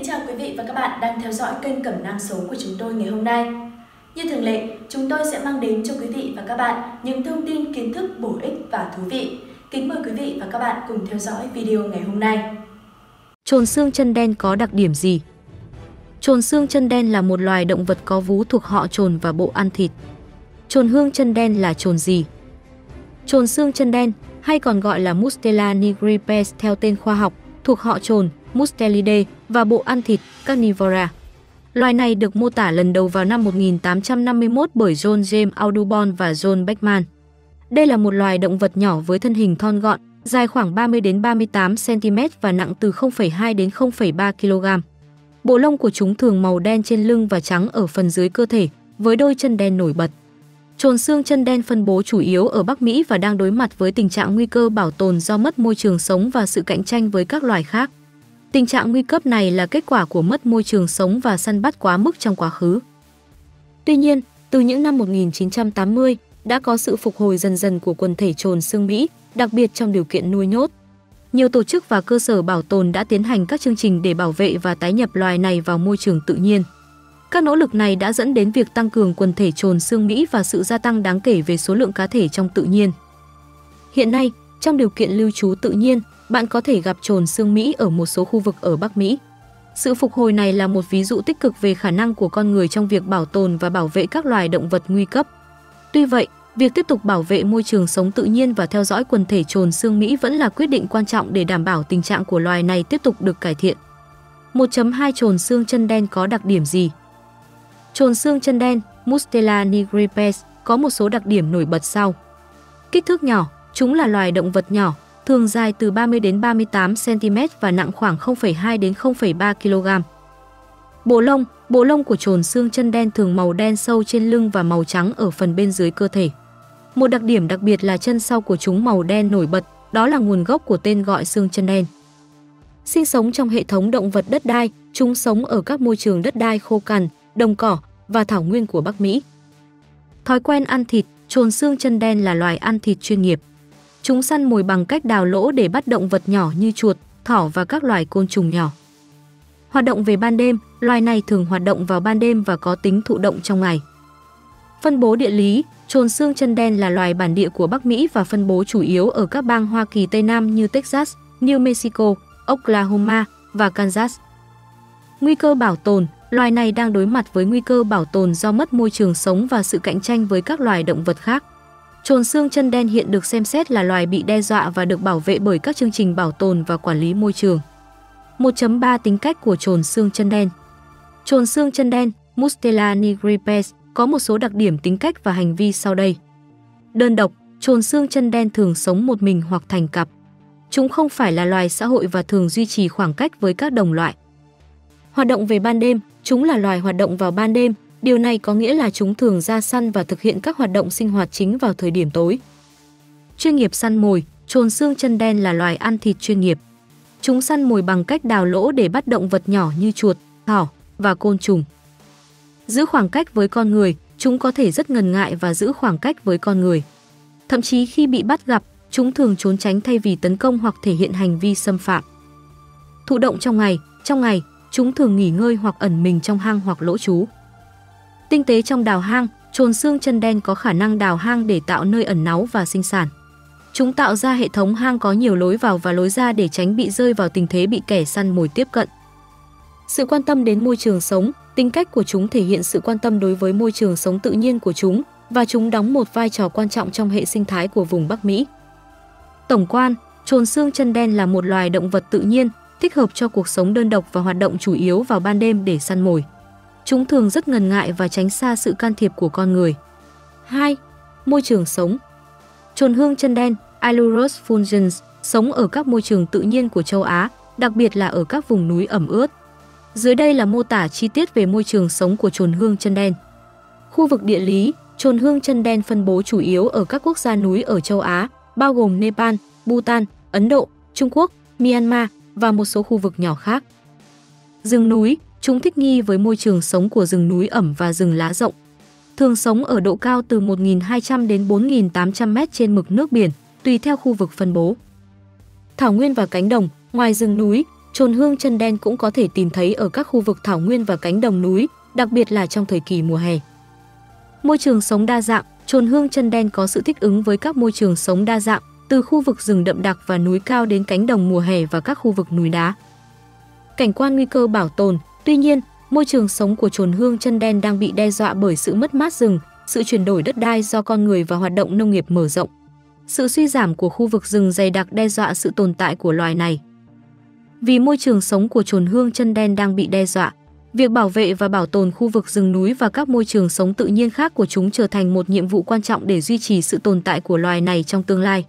chào quý vị và các bạn đang theo dõi kênh Cẩm nang số của chúng tôi ngày hôm nay. Như thường lệ, chúng tôi sẽ mang đến cho quý vị và các bạn những thông tin kiến thức bổ ích và thú vị. Kính mời quý vị và các bạn cùng theo dõi video ngày hôm nay. Chồn xương chân đen có đặc điểm gì? Chồn xương chân đen là một loài động vật có vú thuộc họ chồn và bộ ăn thịt. Chồn hương chân đen là chồn gì? Chồn xương chân đen, hay còn gọi là Mustela nigripes theo tên khoa học, thuộc họ chồn, Mustelidae và bộ ăn thịt, Carnivora. Loài này được mô tả lần đầu vào năm 1851 bởi John James Audubon và John Beckman. Đây là một loài động vật nhỏ với thân hình thon gọn, dài khoảng 30 đến 38 cm và nặng từ 0,2 đến 0,3 kg. Bộ lông của chúng thường màu đen trên lưng và trắng ở phần dưới cơ thể, với đôi chân đen nổi bật. Chồn xương chân đen phân bố chủ yếu ở Bắc Mỹ và đang đối mặt với tình trạng nguy cơ bảo tồn do mất môi trường sống và sự cạnh tranh với các loài khác. Tình trạng nguy cấp này là kết quả của mất môi trường sống và săn bắt quá mức trong quá khứ. Tuy nhiên, từ những năm 1980, đã có sự phục hồi dần dần của quần thể chồn xương Mỹ, đặc biệt trong điều kiện nuôi nhốt. Nhiều tổ chức và cơ sở bảo tồn đã tiến hành các chương trình để bảo vệ và tái nhập loài này vào môi trường tự nhiên. Các nỗ lực này đã dẫn đến việc tăng cường quần thể chồn xương Mỹ và sự gia tăng đáng kể về số lượng cá thể trong tự nhiên. Hiện nay, trong điều kiện lưu trú tự nhiên, bạn có thể gặp chồn xương Mỹ ở một số khu vực ở Bắc Mỹ. Sự phục hồi này là một ví dụ tích cực về khả năng của con người trong việc bảo tồn và bảo vệ các loài động vật nguy cấp. Tuy vậy, việc tiếp tục bảo vệ môi trường sống tự nhiên và theo dõi quần thể chồn xương Mỹ vẫn là quyết định quan trọng để đảm bảo tình trạng của loài này tiếp tục được cải thiện. 1.2 Chồn xương chân đen có đặc điểm gì? Chồn xương chân đen, Mustela nigripes, có một số đặc điểm nổi bật sau. Kích thước nhỏ, chúng là loài động vật nhỏ, thường dài từ 30 đến 38 cm và nặng khoảng 0,2 đến 0,3 kg. Bộ lông của chồn xương chân đen thường màu đen sâu trên lưng và màu trắng ở phần bên dưới cơ thể. Một đặc điểm đặc biệt là chân sau của chúng màu đen nổi bật, đó là nguồn gốc của tên gọi xương chân đen. Sinh sống trong hệ thống động vật đất đai, chúng sống ở các môi trường đất đai khô cằn, đồng cỏ và thảo nguyên của Bắc Mỹ. Thói quen ăn thịt, chồn xương chân đen là loài ăn thịt chuyên nghiệp. Chúng săn mồi bằng cách đào lỗ để bắt động vật nhỏ như chuột, thỏ và các loài côn trùng nhỏ. Hoạt động về ban đêm, loài này thường hoạt động vào ban đêm và có tính thụ động trong ngày. Phân bố địa lý, chồn xương chân đen là loài bản địa của Bắc Mỹ và phân bố chủ yếu ở các bang Hoa Kỳ Tây Nam như Texas, New Mexico, Oklahoma và Kansas. Nguy cơ bảo tồn, loài này đang đối mặt với nguy cơ bảo tồn do mất môi trường sống và sự cạnh tranh với các loài động vật khác. Chồn xương chân đen hiện được xem xét là loài bị đe dọa và được bảo vệ bởi các chương trình bảo tồn và quản lý môi trường. 1.3 Tính cách của chồn xương chân đen. Chồn xương chân đen, Mustela nigripes, có một số đặc điểm tính cách và hành vi sau đây. Đơn độc, chồn xương chân đen thường sống một mình hoặc thành cặp. Chúng không phải là loài xã hội và thường duy trì khoảng cách với các đồng loại. Hoạt động về ban đêm, chúng là loài hoạt động vào ban đêm, điều này có nghĩa là chúng thường ra săn và thực hiện các hoạt động sinh hoạt chính vào thời điểm tối. Chuyên nghiệp săn mồi, chồn xương chân đen là loài ăn thịt chuyên nghiệp. Chúng săn mồi bằng cách đào lỗ để bắt động vật nhỏ như chuột, thỏ và côn trùng. Giữ khoảng cách với con người, chúng có thể rất ngần ngại và giữ khoảng cách với con người. Thậm chí khi bị bắt gặp, chúng thường trốn tránh thay vì tấn công hoặc thể hiện hành vi xâm phạm. Thụ động trong ngày, chúng thường nghỉ ngơi hoặc ẩn mình trong hang hoặc lỗ trú. Tinh tế trong đào hang, chồn xương chân đen có khả năng đào hang để tạo nơi ẩn náu và sinh sản. Chúng tạo ra hệ thống hang có nhiều lối vào và lối ra để tránh bị rơi vào tình thế bị kẻ săn mồi tiếp cận. Sự quan tâm đến môi trường sống, tính cách của chúng thể hiện sự quan tâm đối với môi trường sống tự nhiên của chúng và chúng đóng một vai trò quan trọng trong hệ sinh thái của vùng Bắc Mỹ. Tổng quan, chồn xương chân đen là một loài động vật tự nhiên, thích hợp cho cuộc sống đơn độc và hoạt động chủ yếu vào ban đêm để săn mồi. Chúng thường rất ngần ngại và tránh xa sự can thiệp của con người. 2. Môi trường sống. Chồn hương chân đen, Ailurus fulgens, sống ở các môi trường tự nhiên của châu Á, đặc biệt là ở các vùng núi ẩm ướt. Dưới đây là mô tả chi tiết về môi trường sống của chồn hương chân đen. Khu vực địa lý, chồn hương chân đen phân bố chủ yếu ở các quốc gia núi ở châu Á, bao gồm Nepal, Bhutan, Ấn Độ, Trung Quốc, Myanmar và một số khu vực nhỏ khác. Rừng núi, chúng thích nghi với môi trường sống của rừng núi ẩm và rừng lá rộng. Thường sống ở độ cao từ 1.200 đến 4.800 m trên mực nước biển, tùy theo khu vực phân bố. Thảo nguyên và cánh đồng, ngoài rừng núi, Chồn hương chân đen cũng có thể tìm thấy ở các khu vực thảo nguyên và cánh đồng núi, đặc biệt là trong thời kỳ mùa hè. Môi trường sống đa dạng, chồn hương chân đen có sự thích ứng với các môi trường sống đa dạng, từ khu vực rừng đậm đặc và núi cao đến cánh đồng mùa hè và các khu vực núi đá. Cảnh quan nguy cơ bảo tồn, tuy nhiên, môi trường sống của chồn hương chân đen đang bị đe dọa bởi sự mất mát rừng, sự chuyển đổi đất đai do con người và hoạt động nông nghiệp mở rộng. Sự suy giảm của khu vực rừng dày đặc đe dọa sự tồn tại của loài này. Vì môi trường sống của chồn hương chân đen đang bị đe dọa, việc bảo vệ và bảo tồn khu vực rừng núi và các môi trường sống tự nhiên khác của chúng trở thành một nhiệm vụ quan trọng để duy trì sự tồn tại của loài này trong tương lai.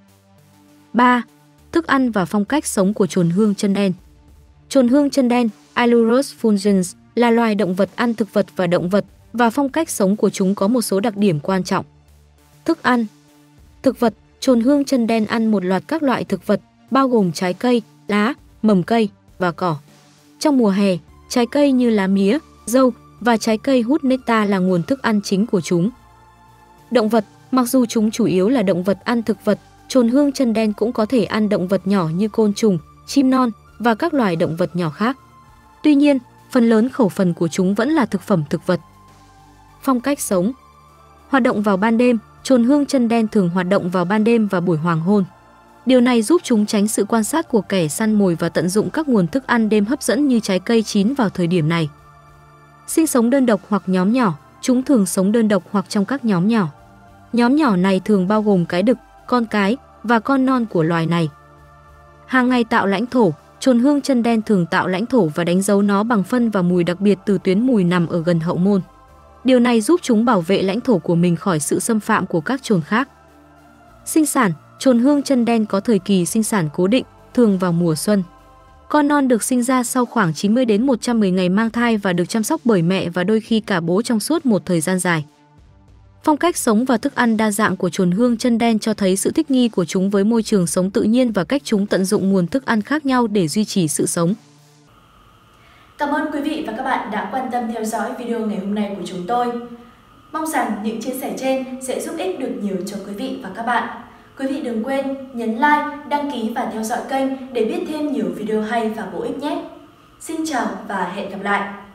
3. Thức ăn và phong cách sống của chồn hương chân đen. Chồn hương chân đen, Ailurus fulgens, là loài động vật ăn thực vật và động vật, và phong cách sống của chúng có một số đặc điểm quan trọng. Thức ăn. Thực vật, chồn hương chân đen ăn một loạt các loại thực vật, bao gồm trái cây, lá, mầm cây và cỏ. Trong mùa hè, trái cây như lá mía, dâu và trái cây hút nectar là nguồn thức ăn chính của chúng. Động vật, mặc dù chúng chủ yếu là động vật ăn thực vật, chồn hương chân đen cũng có thể ăn động vật nhỏ như côn trùng, chim non và các loài động vật nhỏ khác. Tuy nhiên, phần lớn khẩu phần của chúng vẫn là thực phẩm thực vật. Phong cách sống. Hoạt động vào ban đêm, chồn hương chân đen thường hoạt động vào ban đêm và buổi hoàng hôn. Điều này giúp chúng tránh sự quan sát của kẻ săn mồi và tận dụng các nguồn thức ăn đêm hấp dẫn như trái cây chín vào thời điểm này. Sinh sống đơn độc hoặc nhóm nhỏ, chúng thường sống đơn độc hoặc trong các nhóm nhỏ. Nhóm nhỏ này thường bao gồm cái đực, con cái và con non của loài này. Hàng ngày tạo lãnh thổ, chồn hương chân đen thường tạo lãnh thổ và đánh dấu nó bằng phân và mùi đặc biệt từ tuyến mùi nằm ở gần hậu môn. Điều này giúp chúng bảo vệ lãnh thổ của mình khỏi sự xâm phạm của các chồn khác. Sinh sản, chồn hương chân đen có thời kỳ sinh sản cố định, thường vào mùa xuân. Con non được sinh ra sau khoảng 90 đến 110 ngày mang thai và được chăm sóc bởi mẹ và đôi khi cả bố trong suốt một thời gian dài. Phong cách sống và thức ăn đa dạng của chồn hương chân đen cho thấy sự thích nghi của chúng với môi trường sống tự nhiên và cách chúng tận dụng nguồn thức ăn khác nhau để duy trì sự sống. Cảm ơn quý vị và các bạn đã quan tâm theo dõi video ngày hôm nay của chúng tôi. Mong rằng những chia sẻ trên sẽ giúp ích được nhiều cho quý vị và các bạn. Quý vị đừng quên nhấn like, đăng ký và theo dõi kênh để biết thêm nhiều video hay và bổ ích nhé. Xin chào và hẹn gặp lại!